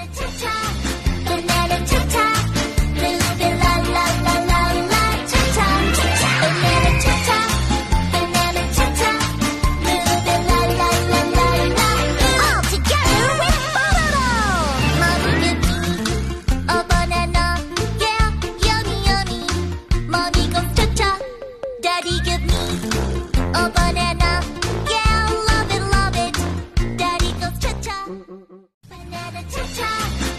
Daddy, give me a banana. Yeah, love it, love it. Daddy goes cha-cha. Banana cha-cha.